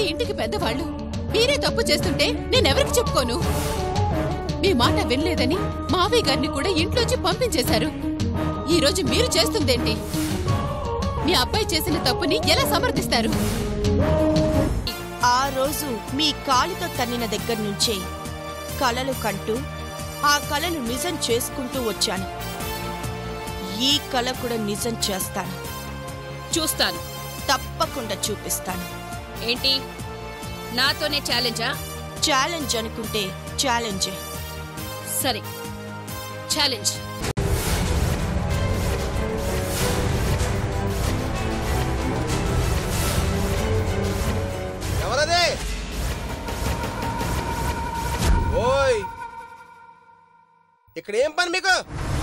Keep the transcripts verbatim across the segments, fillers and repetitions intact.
ఇంటికి పెద్దవాళ్ళు. మీరే తప్పు చేస్తుంటే నేనెవరికి చెప్పుకోను? మీ మాట వినలేదని మావయ్య గారిని కూడా ఇంట్లోంచి పంపించేశారు. ఈ రోజు మీరు చేస్తుందేంటి? మీ అబ్బాయి చేసిన తప్పుని ఎలా సమర్థిస్తారు? ఆ రోజు మీ కాలితో తన్నిన దగ్గర నుంచే కలలు కంటూ ఆ కలలు నిజం చేసుకుంటూ వచ్చాను. ఈ కల కూడా నిజం చేస్తాను. చూస్తాను. తప్పకుండా చూపిస్తాను. ఏంటి, నాతోనే ఛాలెంజా? ఛాలెంజ్ అనుకుంటే ఛాలెంజే. సరే, ఛాలెంజ్. ఎవరదే? ఓయ్, ఇక్కడ ఏం పని మీకు?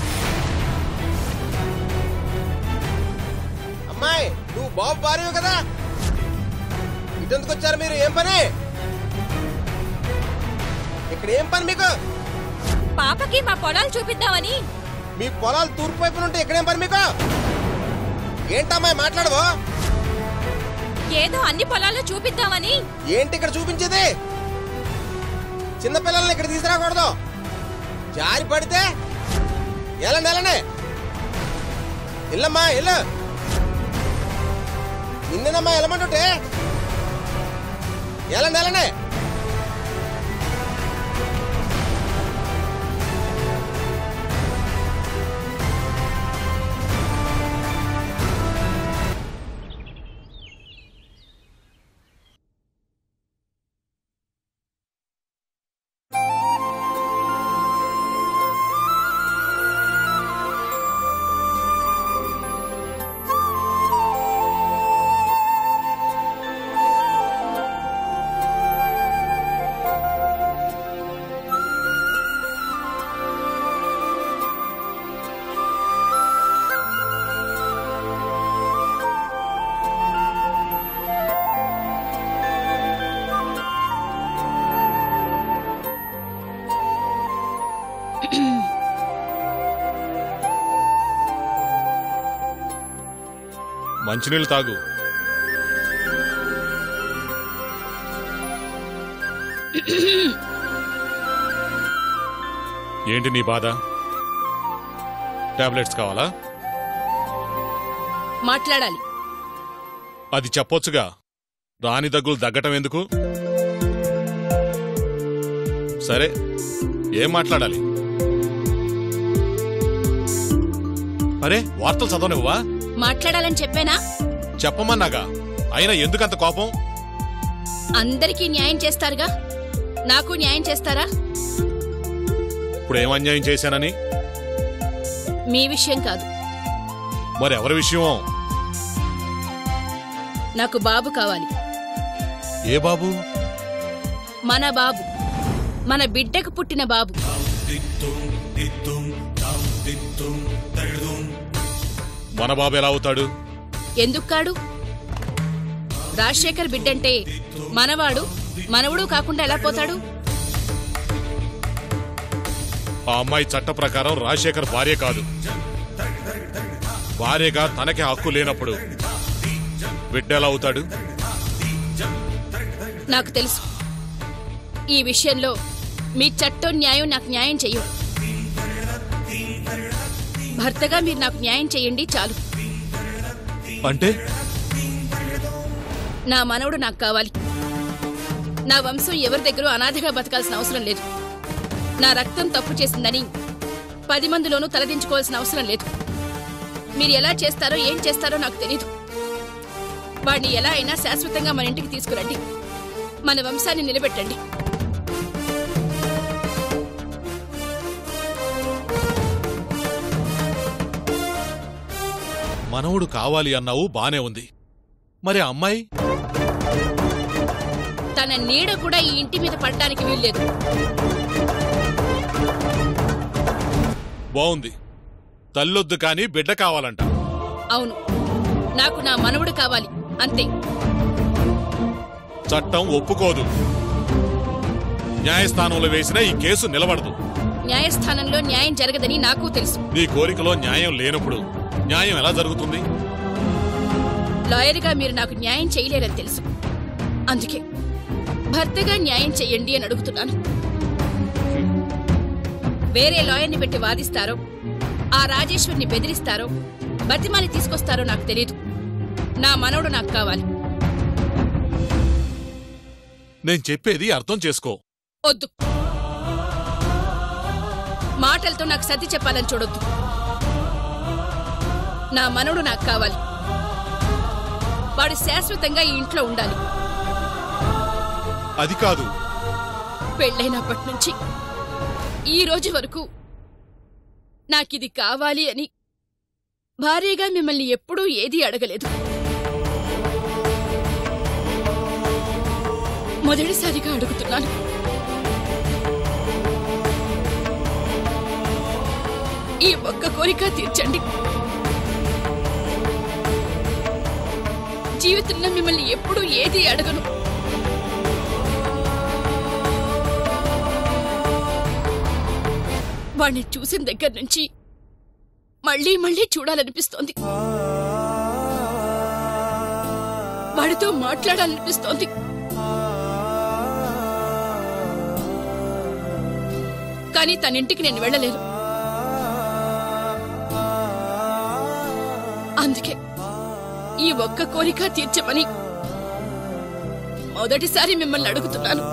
అమ్మాయి, నువ్వు బాబు భార్యవు కదా? ఇటెందుకు వచ్చారు మీరు? ఏం పని ఇక్కడ? ఏం పని మీకు? పాపకి మా పొలాలు చూపిద్దామని. మీ పొలాలు తూర్పు వైపున ఉంటే ఇక్కడేం పని మీకు? ఏంటమ్మాయి మాట్లాడవు? ఏదో అన్ని పొలాల్లో చూపిద్దామని. ఏంటి ఇక్కడ చూపించేది? చిన్నపిల్లల్ని ఇక్కడ తీసుకురాకూడదు. జారి పడితే ఎలా నెలనే ఇల్లమ్మా, ఇల్లు నిన్నమ్మా వెళ్ళమంటుంటే ఎలా నెలనే. మంచినీళ్ళు తాగు. ఏంటి నీ బాధ? టాబ్లెట్స్ కావాలా? మాట్లాడాలి. అది చెప్పొచ్చుగా. రాని దగ్గులు దగ్గటం ఎందుకు? సరే, ఏం మాట్లాడాలి? అరే, వార్తలు చదవనివ్వా? మాట్లాడాలని చెప్పానా? చెప్పమన్నాగా. అయినా ఎందుకంత కోపం? అందరికీ న్యాయం చేస్తారుగా, నాకు న్యాయం చేస్తారా? ఇప్పుడు ఏం అన్యాయం చేశానని? మీ విషయం కాదు. మరెవరి విషయం? నాకు బాబు కావాలి. ఏ బాబు? మన బాబు, మన బిడ్డకు పుట్టిన బాబు. మన బాబు ఎలా అవుతాడు? ఎందుకు కాడు? రాజశేఖర్ బిడ్డంటే మనవాడు, మనవడు కాకుండా ఎలా పోతాడు? ఆ అమ్మాయి చట్ట ప్రకారం రాజశేఖర్ భార్య కాదు. భార్యగా తనకి హక్కు లేనప్పుడు బిడ్డ ఎలా అవుతాడు? నాకు తెలుసు. ఈ విషయంలో మీ చట్టం న్యాయం నాకు న్యాయం చెయ్యు. భర్తగా మీరు నాకు న్యాయం చెయ్యండి చాలు. అంటే నా మనవడు నాకు కావాలి. నా వంశం ఎవరి దగ్గర అనాథగా బతకాల్సిన అవసరం లేదు. నా రక్తం తప్పు చేసిందని పది మందిలోనూ తలదించుకోవాల్సిన అవసరం లేదు. మీరు ఎలా చేస్తారో ఏం చేస్తారో నాకు తెలీదు. వాడిని ఎలా అయినా శాశ్వతంగా మన ఇంటికి తీసుకురండి. మన వంశాన్ని నిలబెట్టండి. మనవుడు కావాలి అన్నావు, బానే ఉంది. మరి అమ్మాయి? తన నీడ కూడా ఈ ఇంటి మీద పడడానికి వీల్లేదు. బావుంది. తల్లొద్దు కాని బిడ్డ కావాలంట. అవును, నాకు నా మనవుడు కావాలి, అంతే. చట్టం ఒప్పుకోదు. న్యాయస్థానంలో వేసిన ఈ కేసు నిలబడదు. న్యాయస్థానంలో న్యాయం జరగదని నాకు తెలుసు. నీ కోరికలో న్యాయం లేనప్పుడు న్యాయం ఎలా జరుగుతుంది? లాయర్గా మీరు నాకు న్యాయం చేయలేరని తెలుసు. అందుకే భర్తగా న్యాయం చెయ్యండి అని అడుగుతున్నాను. వేరే లాయర్ని పెట్టి వాదిస్తారో, ఆ రాజేశ్వర్ని బెదిరిస్తారో, బతిమాలి తీసుకొస్తారో నాకు తెలీదు. నా మనవడు నాకు కావాలి. నేను చెప్పేది అర్థం చేసుకో. వద్దు, మాటలతో నాకు సర్ది చెప్పాలని చూడొద్దు. నా మనవడు నాకు కావాలి. వాడు శాశ్వతంగా ఈ ఇంట్లో ఉండాలి. అది కాదు. పెళ్ళైనప్పటి నుంచి ఈ రోజు వరకు నాకిది కావాలి అని భార్యగా మిమ్మల్ని ఎప్పుడూ ఏదీ అడగలేదు. మొదటిసారిగా అడుగుతున్నాను. ఈ ఒక్క కోరిక తీర్చండి. జీవితంలో మిమ్మల్ని ఎప్పుడూ ఏదీ అడగను. వాణ్ణి చూసిన దగ్గర నుంచి మళ్లీ మళ్లీ చూడాలనిపిస్తోంది. వాడితో మాట్లాడాలనిపిస్తోంది. కానీ తన ఇంటికి నేను వెళ్ళలేను. అందుకే ఈ ఒక్క కోరిక తీర్చమని మొదటిసారి మిమ్మల్ని అడుగుతున్నాను.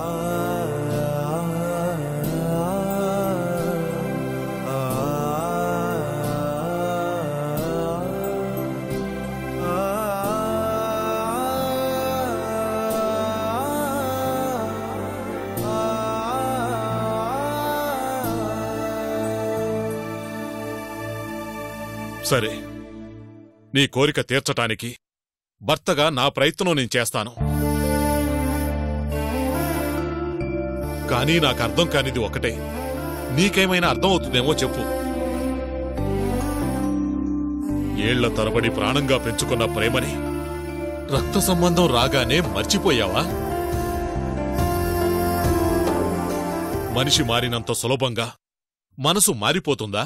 సరే, నీ కోరిక తీర్చటానికి భర్తగా నా ప్రయత్నం నేను చేస్తాను. కానీ నాకు అర్థం కానిది ఒకటే. నీకేమైనా అర్థం అవుతుందేమో చెప్పు. ఏళ్ల తరబడి ప్రాణంగా పెంచుకున్న ప్రేమని రక్త సంబంధం రాగానే మర్చిపోయావా? మనిషి మారినంత సులభంగా మనసు మారిపోతుందా?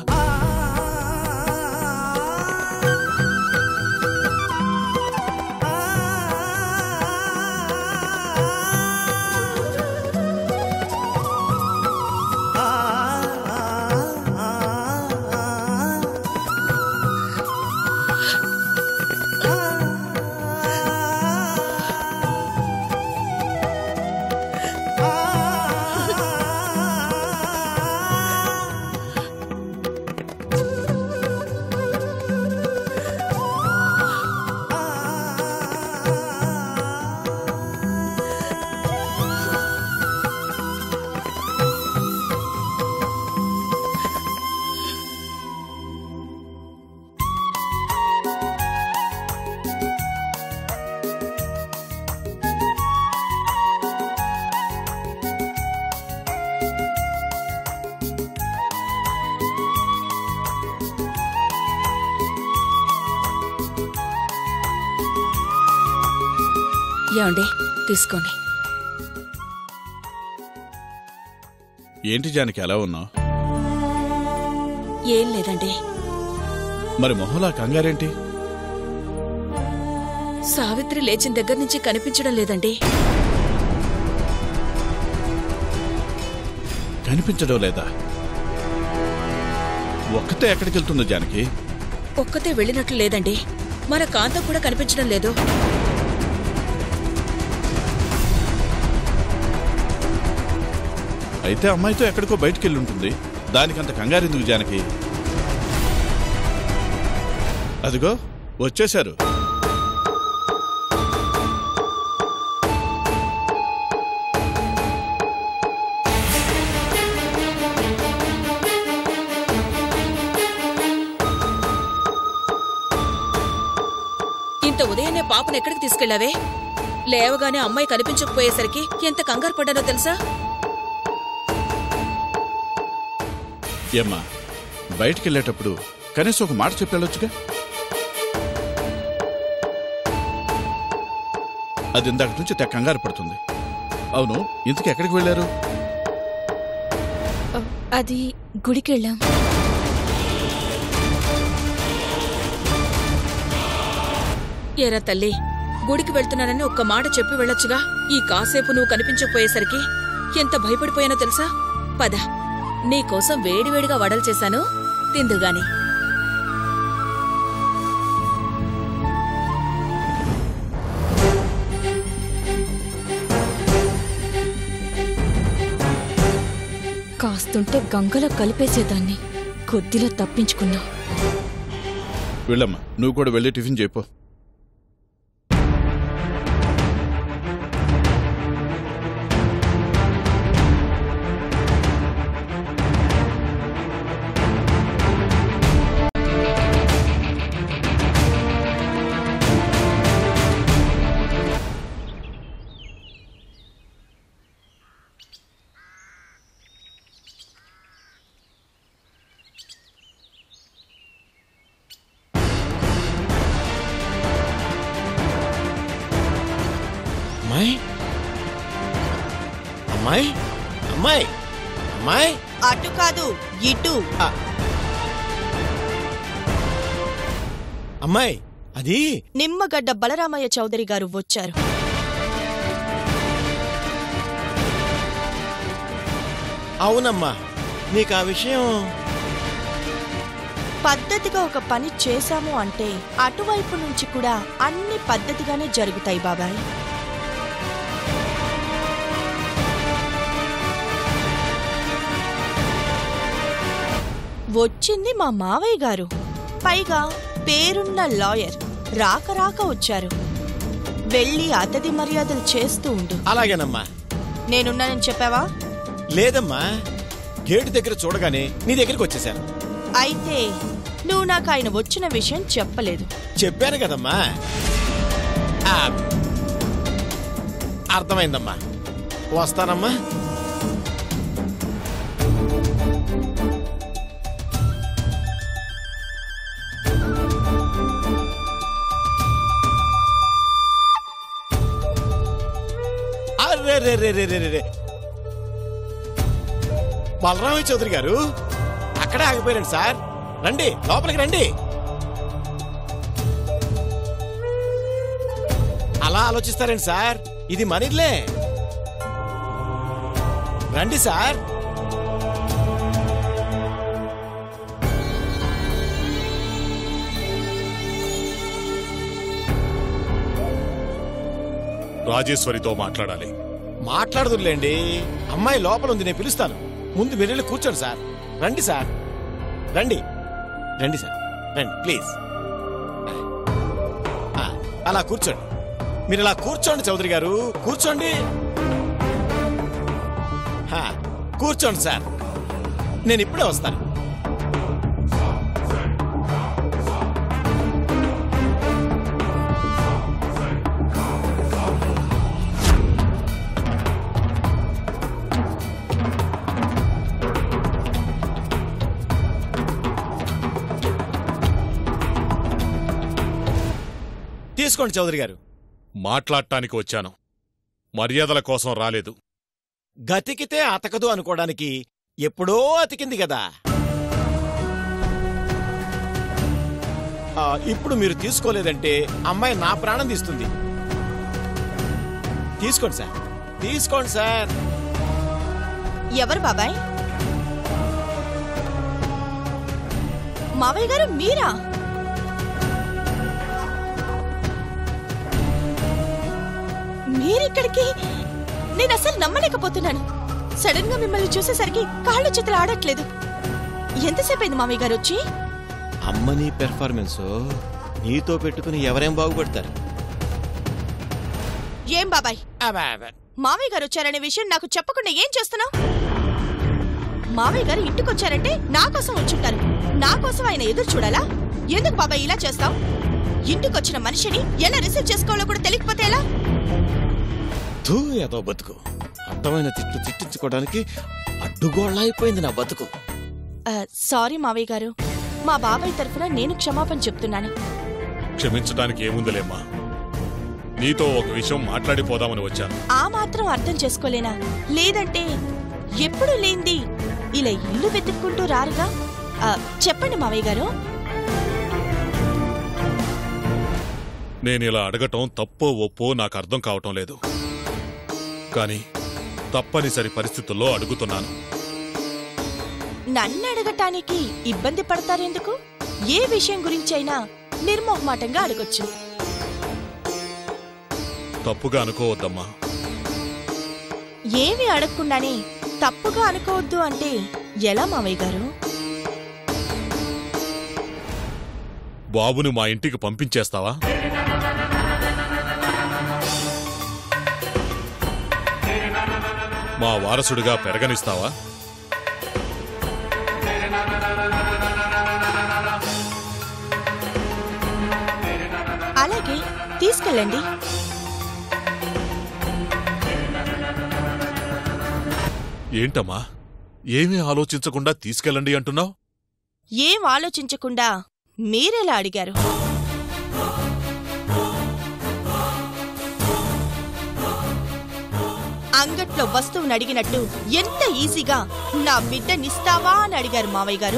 ఏమండి, తీసుకోండి. ఏంటి జానకి ఎలా ఉన్నావు? ఏం లేదండి. మరి మొహంలా కంగారేంటి? సావిత్రి లేచిన దగ్గర నుంచి కనిపించడం లేదండి. కనిపించడం లేదా? ఒక్కతే ఎక్కడికి వెళ్తుందో జానకి? ఒక్కతే వెళ్ళినట్లు లేదండి. మన కాంతం కూడా కనిపించడం లేదు. అయితే అమ్మాయితో ఎక్కడికో బయటికెళ్ళి ఉంటుంది. దానికంత కంగారెందుకు జానకి? అదిగో వచ్చేశారు. ఇంత ఉదయాన్నే పాపను ఎక్కడికి తీసుకెళ్లావే? లేవగానే అమ్మాయి కనిపించకపోయేసరికి ఎంత కంగారు పడ్డానో తెలుసా? ఏమ్మా, బయటికెళ్ళేటప్పుడు కనీసం ఒక మాట చెప్పెళ్ళొచ్చుగా? అది ఇందాక నుంచి తెగ కంగారు పడుతుంది. అవును, ఇంతకు ఎక్కడికి వెళ్ళారు? అది గుడికెళ్ళాం. ఏరా తల్లి, గుడికి వెళ్తున్నానని ఒక్క మాట చెప్పి వెళ్ళొచ్చుగా. ఈ కాసేపు నువ్వు కనిపించకపోయేసరికి ఎంత భయపడిపోయానో తెలుసా? పద, నీకోసం వేడివేడిగా వడలు చేశాను, తిందుగాని. కాస్తుంటే గంగలో కలిపేసేదాన్ని, కొద్దిలో తప్పించుకున్నా. వెళ్ళమ్మా, నువ్వు కూడా వెళ్ళి టిఫిన్ చెప్పు. అమ్మాయి అమ్మాయి అమ్మాయి అటు కాదు, ఇటు. అమ్మాయి అది నిమ్మగడ్డ బలరామయ్య చౌదరి గారు వచ్చారు. అవునమ్మా, నీకు ఆ విషయం పద్ధతిగా ఒక పని చేశాము అంటే అటువైపు నుంచి కూడా అన్ని పద్ధతిగానే జరుగుతాయి బాబాయ్. వచ్చింది మా మావయ్య గారు, పైగా పేరున్న లాయర్. రాక రాక వచ్చారు. వెళ్ళి అతిథి మర్యాదలు చేస్తూ ఉండు. అలాగేనమ్మా. నేనున్నానని చెప్పావా? లేదమ్మా, గేటు దగ్గర చూడగానే నీ దగ్గరికి వచ్చేసాను. అయితే నువ్వు నాకు ఆయన వచ్చిన విషయం చెప్పలేదు. చెప్పాను కదమ్మా. అర్థమైందమ్మా, వస్తానమ్మా. బలరామయ్య చౌదరి గారు అక్కడే ఆగిపోయారండి సార్. రండి, లోపలికి రండి. అలా ఆలోచిస్తారండి సార్, ఇది మనీలే. రండి సార్. రాజేశ్వరితో మాట్లాడాలి. మాట్లాడదులేండి, అమ్మాయి లోపల ఉంది, నేను పిలుస్తాను. ముందు మీరు వెళ్ళి కూర్చోండి సార్. రండి సార్, రండి రండి సార్, రండి ప్లీజ్. అలా కూర్చోండి, మీరు ఇలా కూర్చోండి చౌదరి గారు, కూర్చోండి. కూర్చోండి సార్, నేను ఇప్పుడే వస్తాను. తీసుకోండి చౌదరి గారు. మాట్లాడటానికి వచ్చాను, మర్యాదల కోసం రాలేదు. గతికితే అతకదు అనుకోవడానికి ఎప్పుడో అతికింది కదా. ఇప్పుడు మీరు తీసుకోలేదంటే అమ్మాయి నా ప్రాణం తీస్తుంది. తీసుకోండి సార్, తీసుకోండి సార్. ఎవరు బాబాయ్? మావయ్య గారు మీరా? మీరిక్కడికి? నేను అసలు నమ్మలేకపోతున్నాను. సడన్ గా మిమ్మల్ని చూసేసరికి కాళ్ళు చేతులు ఆడట్లేదు. ఎంతసేపు అయింది మామయ్య గారు వచ్చి? అమ్మని పెర్ఫార్మెన్స్ నీతో పెట్టుకుని ఎవరేం బాగుపడతారు? ఏం బాబాయ్, మామయ్య గారు వచ్చారనే విషయం నాకు చెప్పకుండా ఏం చేస్తున్నావు? మామయ్య గారు ఇంటికొచ్చారంటే నా కోసం వచ్చుంటారు. నా కోసం ఆయన ఎదురు చూడాలా? ఎందుకు బాబాయ్ ఇలా చేస్తావు? ఇంటికొచ్చిన మనిషిని ఎలా రిసీవ్ చేసుకోవాలో కూడా తెలియకపోతే ఎలా? తూ ఏదో బతుకు, అర్థమైన తిట్లు తిట్టించుకోవడానికి అడ్డుగోళ్ళ అయిపోయింది నా బతుకు. సారీ మావయ్య గారు, మా బాబాయ్ తరఫున నేను క్షమాపణ చెప్తున్నాను. క్షమించడానికి ఏముందిలేమ్మా, నీతో ఒక విషయం మాట్లాడిపోదామని వచ్చాను. ఆ మాత్రం అర్థం చేసుకోలేనా? లేదంటే ఎప్పుడు లేంది ఇలా ఇల్లు వెతుక్కుంటూ రారుగా. చెప్పండి మావయ్య గారు. నేనిలా అడగటం తప్పో ఒప్పో నాకు అర్థం కావటం లేదు, కానీ తప్పనిసరి పరిస్థితుల్లో అడుగుతున్నాను. నన్ను అడగటానికి ఇబ్బంది పడతారెందుకు? ఏ విషయం గురించైనా నిర్మోహమాటంగా అడగొచ్చు. తప్పుగా అనుకోవద్దమ్మా. ఏమీ అడగకుండానే తప్పుగా అనుకోవద్దు అంటే ఎలా మావయ్య గారు? బాబుని మా ఇంటికి పంపించేస్తావా? మా వారసుడిగా పెరగనిస్తావా? అలాగే తీసుకెళ్ళండి. ఏంటమ్మా, ఏమీ ఆలోచించకుండా తీసుకెళ్ళండి అంటున్నావు? ఏం ఆలోచించకుండా మీరెలా అడిగారు? అంగట్లో వస్తువుని అడిగినట్టు ఎంత ఈజీగా నా బిడ్డనిస్తావా అని అడిగారు మావయ్య గారు.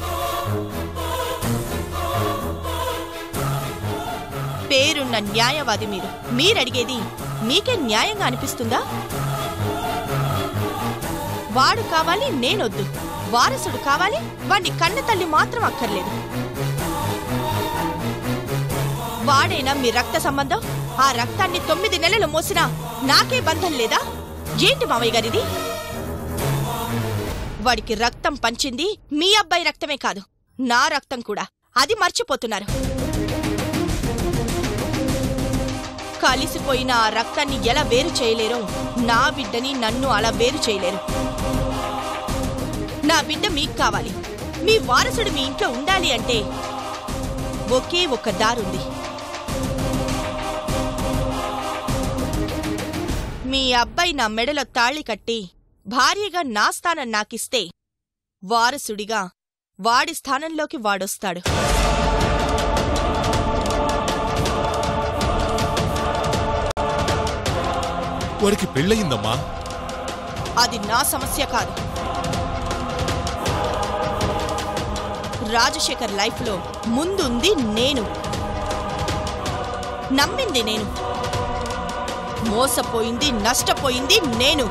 పేరున్న న్యాయవాది మీరు. మీరడిగేది మీకే న్యాయంగా అనిపిస్తుందా? వాడు కావాలి, నేనొద్దు. వారసుడు కావాలి, వాణ్ణి కన్న తల్లి మాత్రం అక్కర్లేదు. వాడైనా మీ రక్త సంబంధం. ఆ రక్తాన్ని తొమ్మిది నెలలు మోసినా నాకే బంధం లేదా? ఏంటి మావయ్య గారిది? వాడికి రక్తం పంచింది మీ అబ్బాయి రక్తమే కాదు, నా రక్తం కూడా. అది మర్చిపోతున్నారు. కలిసిపోయిన ఆ రక్తాన్ని ఎలా వేరు చేయలేరో నా బిడ్డని నన్ను అలా వేరు చేయలేరు. నా బిడ్డ మీకు కావాలి, మీ వారసుడు మీ ఇంట్లో ఉండాలి అంటే ఒకే ఒక్క దారుంది. మీ అబ్బాయి నా మెడలో తాళి కట్టి భార్యగా నా స్థానం నాకిస్తే వారసుడిగా వాడి స్థానంలోకి వాడొస్తాడు. వాడికి పెళ్ళయిందమ్మా. అది నా సమస్య కాదు. రాజశేఖర్ లైఫ్లో ముందుంది నేను, నమ్మింది నేను, మోసపోయింది నష్టపోయింది నేను.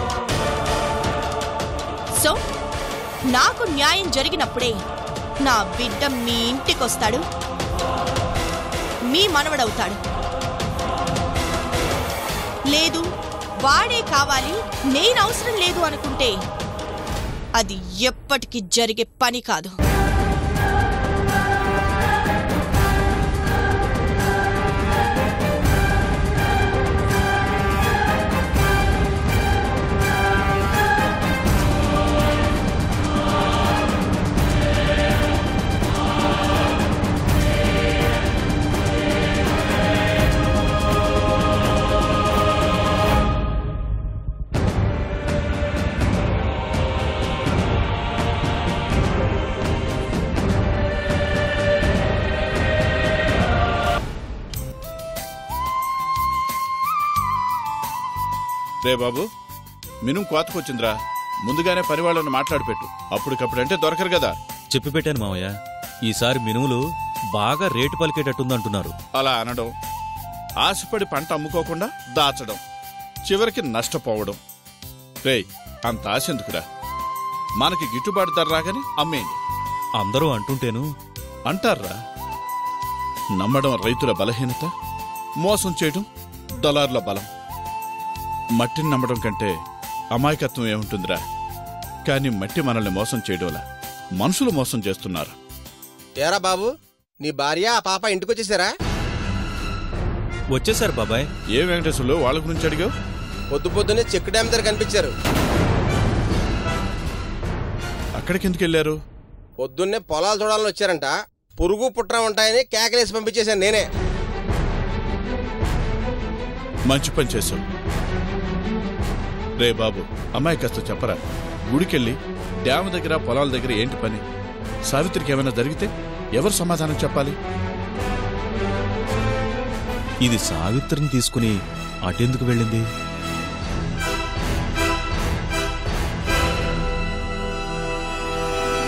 సో నాకు న్యాయం జరిగినప్పుడే నా బిడ్డ మీ ఇంటికొస్తాడు, మీ మనవడవుతాడు. లేదు, వాడే కావాలి, నేనవసరం లేదు అనుకుంటే అది ఎప్పటికీ జరిగే పని కాదు. రే బాబు, మినుం కోతకొచ్చిందిరా. ముందుగానే పరివాళ్ళను మాట్లాడిపెట్టు. అప్పటికప్పుడంటే దొరకరు కదా. చెప్పి పెట్టాను మావయ్య. ఈసారి మినుములు బాగా రేటు పలికేటట్టుందంటున్నారు. అలా అనడం, ఆశపడి పంట అమ్ముకోకుండా దాచడం, చివరికి నష్టపోవడం. రేయ్, అంత ఆశ ఎందుకురా? మనకి గిట్టుబాటు ధర రాగానే అమ్మేయండి. అందరూ అంటుంటేను. అంటారా? నమ్మడం రైతుల బలహీనత, మోసం చేయడం దళారుల బలం. మట్టిని నమ్మడం కంటే అమాయకత్వం ఏముంటుందిరా? కానీ మట్టి మనల్ని మోసం చేయడంలా మనుషులు మోసం చేస్తున్నారు. ఏరా బాబు, నీ భార్య ఆ పాప ఇంటికొచ్చేసారా? వచ్చేసారు బాబాయ్. ఏ వెంకటేశ్వర్లు వాళ్ళ గురించి అడిగావు? పొద్దు పొద్దునే చెక్ డ్యామ్ దగ్గర కనిపించారు. అక్కడికెందుకు వెళ్ళారు? పొద్దున్నే పొలాలు చూడాలని వచ్చారంట. పురుగు పుట్రా ఉంటాయని కేకలేసి పంపించేశాను నేనే. మంచి పని చేశావు. రే బాబు, అమ్మాయి కాస్త చెప్పరా. గుడికెళ్ళి డ్యాము దగ్గర పొలాల దగ్గర ఏంటి పని? సావిత్రికి ఏమైనా జరిగితే ఎవరు సమాధానం చెప్పాలి? ఇది సావిత్రిని తీసుకుని అటెందుకు వెళ్ళింది?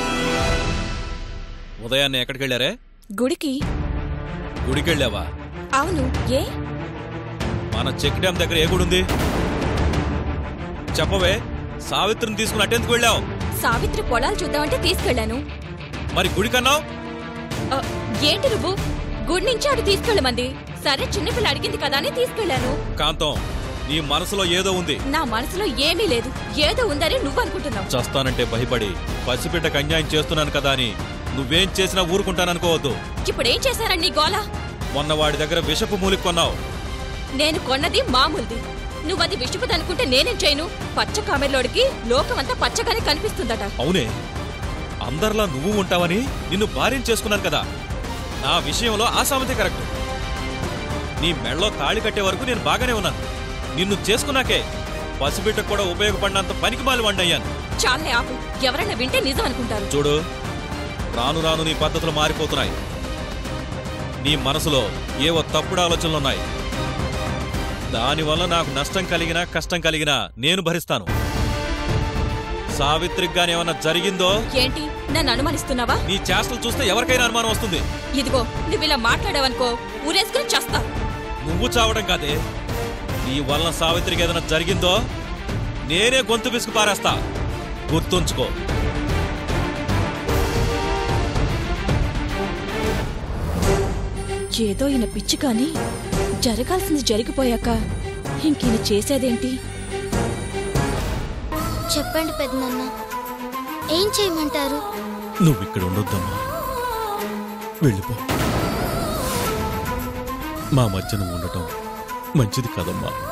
ఉదయాన్నే ఎక్కడికెళ్ళారే? గుడికి. గుడికెళ్ళావా? అవును. ఏ మన చెక్ డ్యాం దగ్గర ఏ గుడి ఉంది చెప్పవే? సావిత్రిని తీసుకుని అటెందుకు వెళ్ళావు? సావిత్రి పొలాలు చూద్దామంటే తీసుకెళ్లాను. మరి గుడి కన్నావు? ఏంటి నువ్వు? గుడి నుంచి అటు తీసుకెళ్ళమంది. సరే చిన్నపిల్ల అడిగింది కదా అని తీసుకెళ్లాను. కాంతం, నీ మనసులో ఏదో ఉంది. నా మనసులో ఏమీ లేదు. ఏదో ఉందని నువ్వు అనుకుంటున్నావు. చస్తానంటే భయపడి పసిబిడ్డకు అన్యాయం చేస్తున్నాను కదా అని నువ్వేం చేసినా ఊరుకుంటాననుకోవద్దు. ఇప్పుడేం చేశారని నీ గోల? మొన్న వాడి దగ్గర విషపు మూలిక కొన్నావు. నేను కొన్నది మామూలుది. నువ్వది విషపుది అనుకుంటే నేనేం చేయను? పచ్చ కామెర్లోడికి లోకమంతా పచ్చగానే కనిపిస్తుందట. అవునే, అందరిలా నువ్వు ఉంటావని నిన్ను భార్యం చేసుకున్నాను కదా. నా విషయంలో ఆ సామెతే కరెక్ట్. నీ మెళ్ళలో తాళి కట్టే వరకు నేను బాగానే ఉన్నాను. నిన్ను చేసుకున్నాకే పసిబిడ్డకు కూడా ఉపయోగపడినంత పనికిమాలి వండయ్యాను. చాలే ఆపు. ఎవరైనా వింటే నిజం అనుకుంటారు. చూడు, రాను రాను నీ పద్ధతులు మారిపోతున్నాయి. నీ మనసులో ఏవో తప్పుడు ఆలోచనలున్నాయి. దానివల్ల నాకు నష్టం కలిగినా కష్టం కలిగినా నేను భరిస్తాను. సావిత్రికి గాని ఏమన్నా జరిగిందో? ఏంటి నన్ను అనుమానిస్తున్నావా? నీ చేష్టలు చూస్తే ఎవరికైనా అనుమానం వస్తుంది. ఇదిగో నువ్వు ఇలా మాట్లాడావనుకో ఊరేసుకుని చస్తా. నువ్వు చావడం కాదే, నీ వలన సావిత్రికి ఏదైనా జరిగిందో నేనే గొంతు పిసుకు పారేస్తా. గుర్తుంచుకో. ఏదో ఈయన పిచ్చి కాని జరగాల్సింది జరిగిపోయాక ఇంకీయన చేసేదేంటి? చెప్పండి పెద్దనాన్న, ఏం చేయమంటారు? నువ్విక్కడ ఉండొద్దమ్మా, వెళ్ళిపో. మా మధ్య నువ్వు ఉండటం మంచిది కాదమ్మా.